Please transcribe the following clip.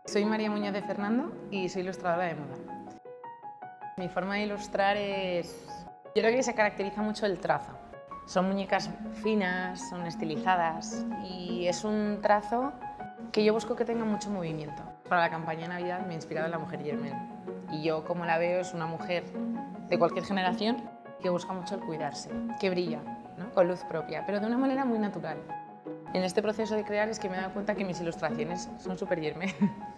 Soy María Muñoz de Fernando y soy ilustradora de moda. Mi forma de ilustrar es... Yo creo que se caracteriza mucho el trazo. Son muñecas finas, son estilizadas y es un trazo que yo busco que tenga mucho movimiento. Para la campaña de Navidad me he inspirado en la mujer Germaine y yo, como la veo, es una mujer de cualquier generación que busca mucho el cuidarse, que brilla, ¿no? Con luz propia, pero de una manera muy natural. En este proceso de crear es que me he dado cuenta que mis ilustraciones son súper Germaine.